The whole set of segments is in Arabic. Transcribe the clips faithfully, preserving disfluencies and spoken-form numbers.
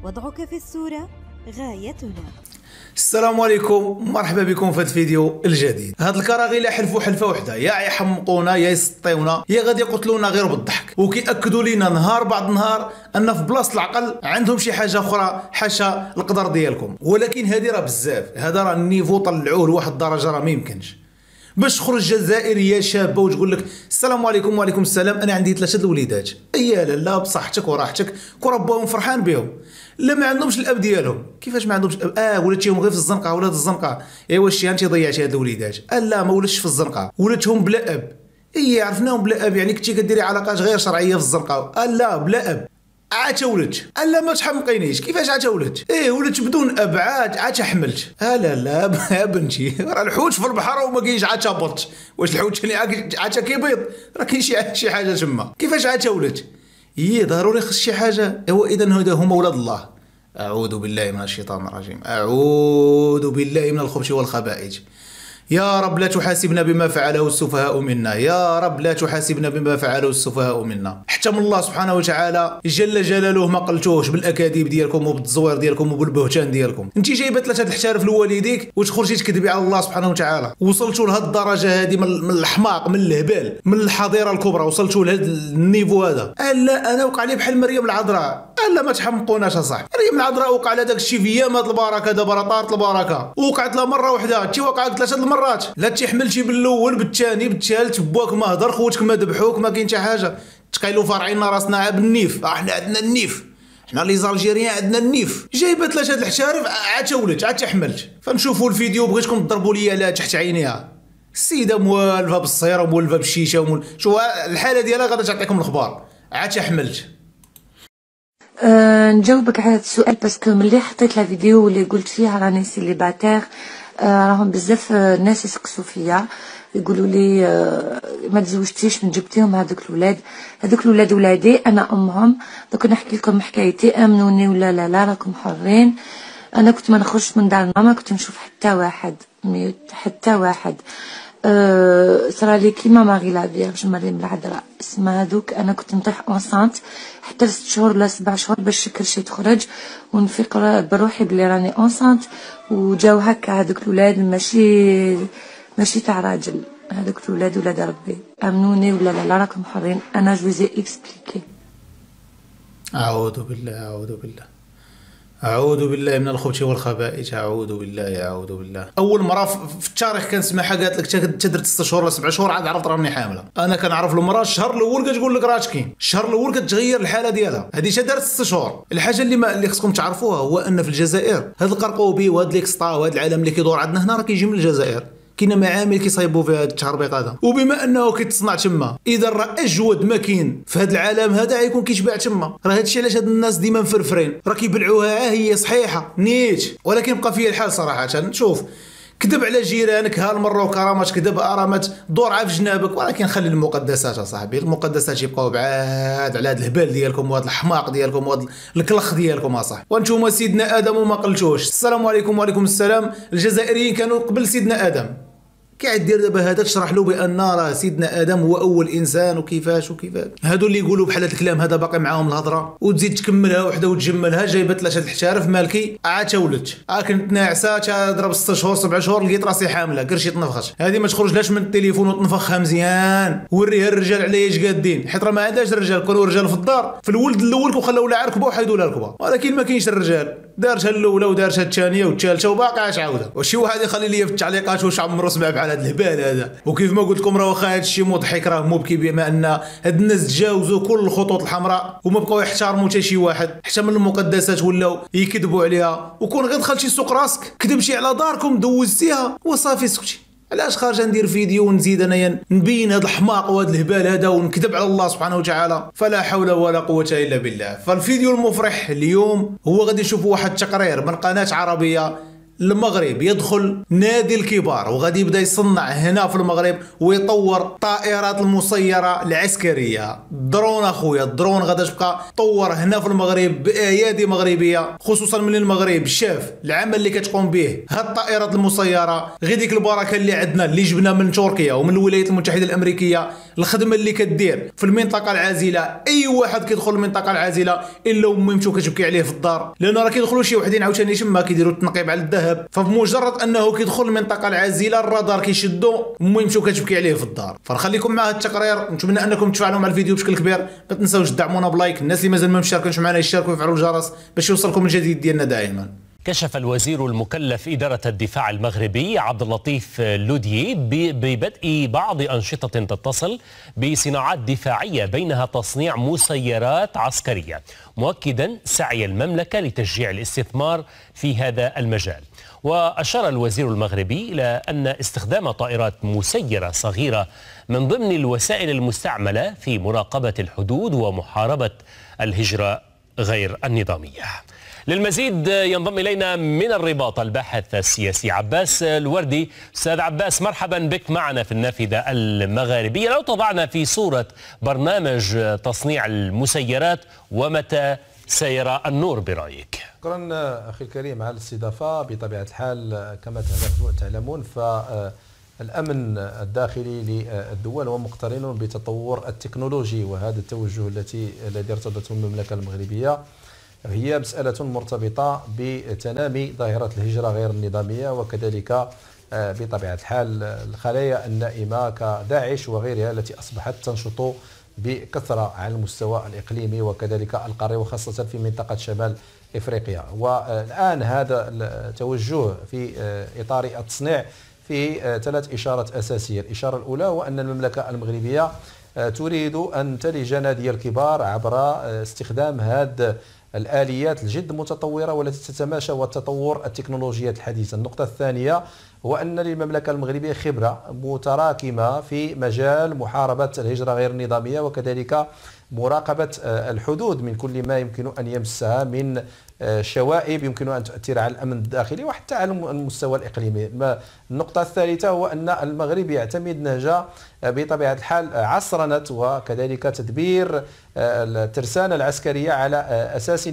وضعك في الصورة غايتنا. السلام عليكم، مرحبا بكم في هذا الفيديو الجديد. هاد الكراغيل يحلفوا حلفه وحده، يا يحمقونا يا يسطيونا يا غادي يقتلونا غير بالضحك، وكيأكدوا لينا نهار بعد نهار ان في بلاصه العقل عندهم شي حاجه اخرى حاشا القدر ديالكم. ولكن هذه راه بزاف، هذا راه النيفو طلعوه لواحد الدرجه راه ما يمكنش. باش تخرج جزائريه شابه وتقول لك السلام عليكم وعليكم السلام، انا عندي ثلاثه الوليدات، ايا لالا بصحتك وراحتك وربهم فرحان بهم. لا ما عندهمش الاب ديالهم. كيفاش ما عندهمش الاب؟ اه ولاتهم غير في الزنقه، ولاد الزنقه. ايوا شتي انت ضيعتي هاد الوليدات. اه لا ما ولاتش في الزنقه، ولاتهم بلا اب. اي عرفناهم بلا اب، يعني كنتي كديري علاقات غير شرعيه في الزنقه. اه لا بلا اب. عاد ولدت. الا ما تحمقينيش، كيفاش عاد ولدت؟ ايه ولدت بدون اب، عاد عاد حملت. اه لا لا يا بنتي، راه الحوت في البحر وما كاينش عاد بط. واش الحوت اللي عاد كيبيض؟ راه كاين شي شي حاجه تما. كيفاش عاد ولدت؟ يي ضروري خص شي حاجه. ايوا اذا هذا هما ولاد الله. اعوذ بالله من الشيطان الرجيم، اعوذ بالله من الخبث والخبائث. يا رب لا تحاسبنا بما فعله السفهاء منا، يا رب لا تحاسبنا بما فعله السفهاء منا. حتى من الله سبحانه وتعالى جل جلاله ما قلتوش بالاكاذيب ديالكم وبالتزوير ديالكم وبالبهتان ديالكم. انت جايبه ثلاثه الحشارف لوالديك وتخرجي تكذبي على الله سبحانه وتعالى. وصلتوا لهاد الدرجه هذه من الحماق، من الهبال، من الحضيره الكبرى، وصلتوا لهذا النيفو هذا. لا انا وقع لي بحال مريم العذراء. لا ما تحمقوناش اصاحبي، مريم العذراء وقع لها داك الشيء في ايامات البركه، دابا راه طارت البركه. وقعت لها مره واحده، انت وقعت ثلاثه المرات. لا انت حملتي بالاول بالثاني بالثالث، باك ما هضر، خوتك ما ذبحوك، ما كاين حتى حاجه. تقيلوا فارعين راسنا بالنيف. احنا عندنا النيف، حنا لي زالجيريان عندنا النيف. جايبه ثلاثه الحشارف عاد ولدت عاد حملت. فنشوفوا الفيديو، بغيتكم تضربوا لي على تحت عينيها. السيده موالفه بالصيره ومولفه بالشيشه ومول... شو الحاله ديالها غادا تعطيكم الاخبار. عاد حملت. أه نجاوبك على هذا السؤال باسكو ملي حطيت لا فيديو اللي قلت فيها راني سيليباتير، أه راهم بزاف ناس يسقسوا فيا يقولوا لي أه ما تزوجتيش من جبتيهم هذوك الاولاد. هذوك الاولاد ولادي، انا امهم. دوك نحكي لكم حكايتي، امنوني ولا لا لا راكم حرين. انا كنت ما نخرجش من دار ماما، كنت نشوف حتى واحد ميوت، حتى واحد. أه صرالي كيما ماغي لا فيرج مريم العذراء اسمها هذوك. انا كنت نطيح اونسانت حتى ست شهور ولا سبع شهور باش كلشي تخرج ونفيق بروحي بلي راني اونسانت. وجاو هكا هذوك الاولاد، ماشي ماشي تاع راجل، هذوك الاولاد ولاد ربي. امنوني ولا لا لا راكم حرين. انا جوزي اكسبليكي. اعوذ بالله اعوذ بالله اعوذ بالله من الخبث والخبائث، اعوذ بالله اعوذ بالله. اول مره في التاريخ كنسمعها قالت لك انت درت ست شهور ولا سبع شهور عاد عرفت راني حامله. انا كنعرف المراه الشهر الاول كتقول لك راه كاين، الشهر الاول كتغير الحاله ديالها. هذه شا دارت ست شهور. الحاجه اللي ما اللي خصكم تعرفوها هو ان في الجزائر هذا القرقوبي وهذا ليكسطا وهذا العالم اللي كيدور عندنا هنا راه كيجي من الجزائر. كاين معامل كيصايبوا فيها هذا التهربيق هذا، وبما انه كيتصنع تما اذا راه اجود ما كاين في هذا العالم هذا غيكون كيتباع تما. راه هادشي علاش هاد الناس ديما مفرفرين، راه كيبلعوها هي صحيحه نيت. ولكن بقى فيا الحال صراحه. شوف، كذب على جيرانك ها المره وكرامات كذب ارامات دور في جنابك، ولكن خلي المقدسات اصاحبي. المقدسات يبقاو بعاد على هذا الهبال ديالكم وهذا الحماق ديالكم وهذا الكلخ ديالكم اصاحبي. وانتم سيدنا ادم وما قلتوش. السلام عليكم وعليكم السلام. الجزائريين كانوا قبل سيدنا ادم. قاعد دير دابا هذا تشرح له بان راه سيدنا ادم هو اول انسان وكيفاش وكيفاش. هادو اللي يقولوا بحال هذا الكلام هذا باقي معاهم الهضره، وتزيد تكملها وحده وتجملها. جايبه ثلاثه الحشارف مالكي عاد ولدت. ها كنت ناعسه تضرب ست شهور سبع شهور لقيت راسي حامله كرشي تنفخش. هذه ما تخرجلاش من التليفون وتنفخها مزيان. وريها الرجال على اش قادين، حيت راه ما عندهاش الرجال. كانوا رجال في الدار في الولد الاول وخلاو لها ركبه وحيدوا لها ركبه، ولكن ما كاينش الرجال. دارتها الاولى ودارتها الثانيه والثالثه وباقي عاش عاودها. وشي واحد يخلي لي في التعليقات واش عمرو سمع بحال هذا الهبال هذا. وكيف ما قلت لكم راه واخا هذا الشيء مضحك راه مبكي، بما ان هاد الناس تجاوزوا كل الخطوط الحمراء وما بقاو يحترموا حتى شي واحد. حتى من المقدسات ولاو يكذبوا عليها. وكون غير دخلتي سوق راسك كذبتي على داركم دوزتيها وصافي سكتي. علاش خارجه ندير فيديو ونزيد انايا نبين هذا الحماق وهذا الهبال هذا ونكذب على الله سبحانه وتعالى؟ فلا حول ولا قوه الا بالله. فالفيديو المفرح اليوم هو غادي نشوفوا واحد التقرير من قناه عربيه المغرب يدخل نادي الكبار وغادي يبدا يصنع هنا في المغرب ويطور طائرات المسيره العسكريه. الدرون اخويا، الدرون غادي تبقى طور هنا في المغرب بايادي مغربيه، خصوصا من المغرب شاف العمل اللي كتقوم به هاد الطائرات المسيره. غير ديك البركه اللي عندنا اللي جبنا من تركيا ومن الولايات المتحده الامريكيه، الخدمه اللي كدير في المنطقه العازله. اي واحد كيدخل المنطقه العازله الا وميمتو كتبكي عليه في الدار، لان راه كيدخلوا شي وحدين عاوتاني تما كيديروا التنقيب على الذهب، فبمجرد انه كيدخل المنطقه العازله الرادار كيشدو ميمتو كتبكي عليه في الدار. فنخليكم مع هذا التقرير، نتمنى انكم تفاعلوا مع الفيديو بشكل كبير. ما تنساوش تدعمونا بلايك، الناس اللي مازال ما مشاركينش معنا يشاركوا ويفعلوا الجرس باش يوصلكم الجديد ديالنا دائما. كشف الوزير المكلف إدارة الدفاع المغربي عبد اللطيف لوديي ببدء بعض أنشطة تتصل بصناعات دفاعية بينها تصنيع مسيرات عسكرية، مؤكدا سعي المملكة لتشجيع الاستثمار في هذا المجال. وأشار الوزير المغربي إلى أن استخدام طائرات مسيرة صغيرة من ضمن الوسائل المستعملة في مراقبة الحدود ومحاربة الهجرة غير النظامية. للمزيد ينضم إلينا من الرباط الباحث السياسي عباس الوردي. أستاذ عباس، مرحبا بك معنا في النافذة المغاربية. لو تضعنا في صورة برنامج تصنيع المسيرات ومتى سيرى النور برأيك؟ شكرا أخي الكريم على الاستضافة. بطبيعة الحال كما تعلمون فالأمن الداخلي للدول هو مقترن بتطور التكنولوجي، وهذا التوجه التي الذي ارتضته المملكة المغربية هي مسألة مرتبطة بتنامي ظاهرة الهجرة غير النظامية، وكذلك بطبيعة الحال الخلايا النائمة كداعش وغيرها التي أصبحت تنشط بكثرة على المستوى الإقليمي وكذلك القاري، وخاصة في منطقة شمال إفريقيا. والآن هذا التوجه في إطار التصنيع في ثلاث إشارات أساسية. الإشارة الأولى هو أن المملكة المغربية تريد أن تلج نادي الكبار عبر استخدام هذا الآليات الجد متطورة والتي تتماشى والتطور التكنولوجيات الحديثة. النقطة الثانية هو أن للمملكة المغربية خبرة متراكمة في مجال محاربة الهجرة غير النظامية وكذلك مراقبة الحدود من كل ما يمكن أن يمسها من شوائب يمكن أن تؤثر على الأمن الداخلي وحتى على المستوى الإقليمي. النقطة الثالثة هو أن المغرب يعتمد نهج بطبيعة الحال عصرنة وكذلك تدبير الترسانة العسكرية على أساس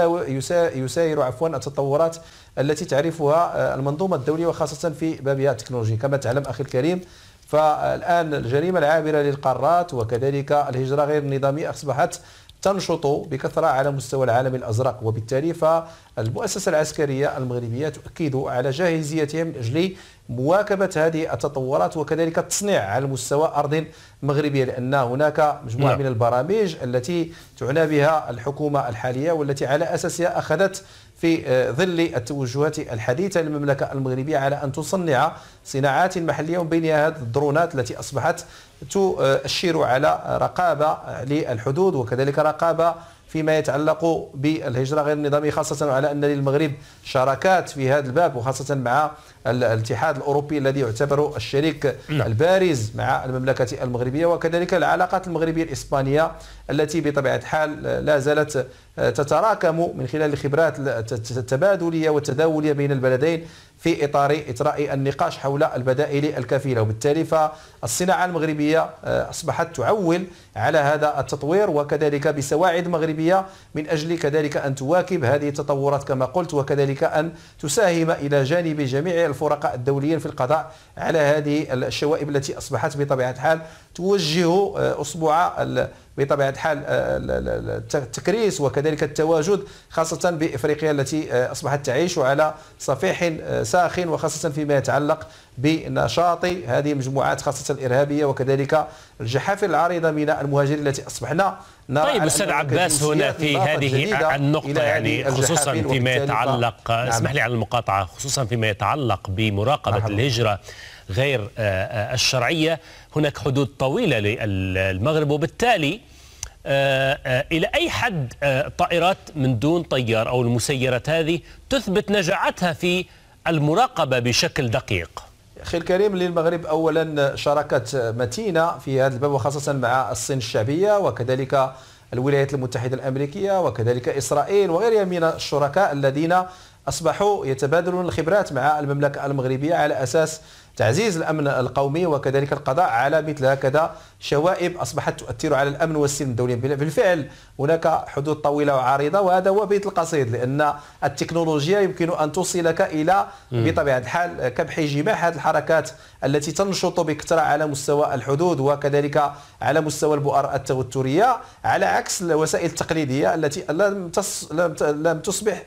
يساير عفوا التطورات التي تعرفها المنظومة الدولية وخاصة في بابها التكنولوجي. كما تعلم أخي الكريم فالآن الجريمة العابرة للقارات وكذلك الهجرة غير النظامية أصبحت تنشط بكثرة على مستوى العالم الأزرق، وبالتالي فالمؤسسة العسكرية المغربية تؤكد على جاهزيتها من أجل مواكبة هذه التطورات وكذلك التصنيع على مستوى أرض مغربية، لأن هناك مجموعة نعم. من البرامج التي تعنى بها الحكومة الحالية والتي على أساسها أخذت في ظل التوجهات الحديثة للمملكة المغربية على أن تصنع صناعات محلية ومن بينها هذه الدرونات التي أصبحت تؤشر على رقابة للحدود وكذلك رقابة فيما يتعلق بالهجرة غير النظامية، خاصة على أن للمغرب شراكات في هذا الباب وخاصة مع الاتحاد الأوروبي الذي يعتبر الشريك البارز مع المملكة المغربية، وكذلك العلاقات المغربية الإسبانية التي بطبيعة الحال لا زالت تتراكم من خلال الخبرات التبادلية والتداولية بين البلدين في إطار إطراء النقاش حول البدائل الكفيلة. وبالتالي فالصناعة المغربية أصبحت تعول على هذا التطوير وكذلك بسواعد مغربية من أجل كذلك أن تواكب هذه التطورات كما قلت وكذلك أن تساهم إلى جانب جميع الفرقاء الدوليين في القضاء على هذه الشوائب التي أصبحت بطبيعة الحال توجه أصبع بطبيعة الحال التكريس وكذلك التواجد خاصة بإفريقيا التي أصبحت تعيش على صفيح ساخن وخاصة فيما يتعلق بنشاط هذه المجموعات خاصة الإرهابية وكذلك الجحافل العريضة من المهاجرين التي أصبحنا نرى. طيب أستاذ عباس، هنا في هذه النقطة يعني خصوصا فيما يتعلق نعم. اسمح لي على المقاطعة، خصوصا فيما يتعلق بمراقبة نعم. الهجرة غير الشرعية، هناك حدود طويلة للمغرب وبالتالي إلى أي حد طائرات من دون طيار أو المسيرات هذه تثبت نجاعتها في المراقبة بشكل دقيق؟ أخي الكريم، للمغرب أولا شراكات متينة في هذا الباب وخاصة مع الصين الشعبية وكذلك الولايات المتحدة الأمريكية وكذلك إسرائيل وغيرها من الشركاء الذين أصبحوا يتبادلون الخبرات مع المملكة المغربية على أساس تعزيز الأمن القومي وكذلك القضاء على مثل هكذا شوائب أصبحت تؤثر على الأمن والسلم الدولي. بالفعل هناك حدود طويلة وعريضة، وهذا هو بيت القصيد، لأن التكنولوجيا يمكن أن توصلك إلى بطبيعة الحال كبح جماح هذه الحركات التي تنشط بكثرة على مستوى الحدود وكذلك على مستوى البؤر التوترية، على عكس الوسائل التقليدية التي لم لم تصبح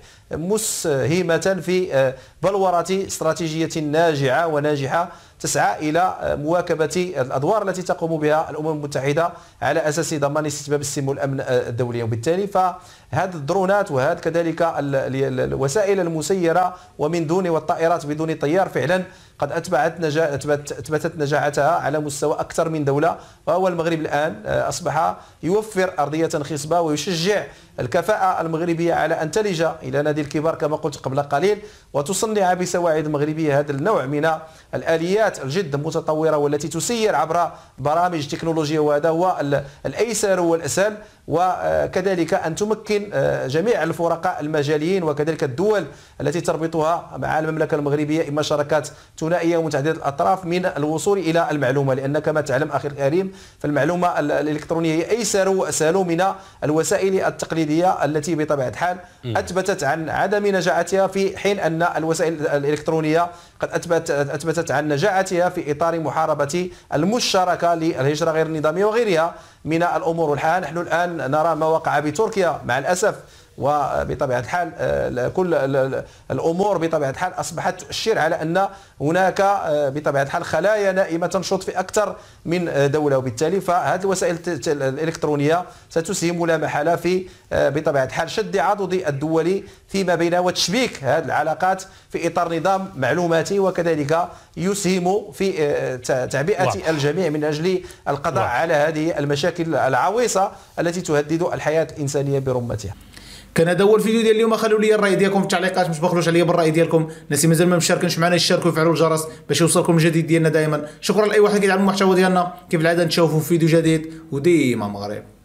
مسهمة في بلورة استراتيجية ناجعة وناجحة تسعى إلى مواكبة الأدوار التي تقوم بها الأمم المتحدة على أساس ضمان استتباب السلم والأمن الدولي. وبالتالي فهذه الدرونات وهذا كذلك الوسائل المسيرة ومن دون والطائرات بدون طيار فعلا قد أتبعت نجا... أثبتت نجاعتها على مستوى أكثر من دولة، وهو المغرب الآن أصبح يوفر أرضية خصبة ويشجع الكفاءة المغربية على أن تلج إلى نادي الكبار كما قلت قبل قليل، وتصنع بسواعد المغربية هذا النوع من الآليات الجد متطورة والتي تسير عبر برامج تكنولوجية، وهذا هو الأيسر والأسهل، وكذلك أن تمكن جميع الفرقاء المجاليين وكذلك الدول التي تربطها مع المملكة المغربية إما شراكات ثنائية ومتعددة الأطراف من الوصول إلى المعلومة، لأن كما تعلم أخي الكريم فالمعلومة الإلكترونية هي أيسر وأسهل من الوسائل التقليدية التي بطبيعة الحال أثبتت عن عدم نجاعتها، في حين أن الوسائل الإلكترونية قد أثبت أثبتت عن نجاعتها في إطار محاربة المشتركة للهجرة غير النظامية وغيرها من الأمور. والحال نحن الآن نرى ما وقع بتركيا مع الأسف، وبطبيعة الحال كل الأمور بطبيعة الحال أصبحت تؤشر على أن هناك بطبيعة الحال خلايا نائمة تنشط في أكثر من دولة، وبالتالي فهذه الوسائل الإلكترونية ستسهم لا محالة في بطبيعة الحال شد عضد الدول فيما بينها وتشبيك هذه العلاقات في إطار نظام معلوماتي، وكذلك يسهم في تعبئة الجميع من أجل القضاء على هذه المشاكل العويصة التي تهدد الحياة الإنسانية برمتها. كان هذا هو الفيديو ديال اليوم. خلوا لي الراي ديالكم في التعليقات، ما تبخلوش عليا بالراي ديالكم. الناس اللي مازال ما مشاركينش معنا يشاركوا ويفعلوا الجرس باش يوصلكم الجديد ديالنا دائما. شكرا لاي واحد كيدعم المحتوى ديالنا، كيف العاده نتشوفوا في فيديو جديد وديما مغرب.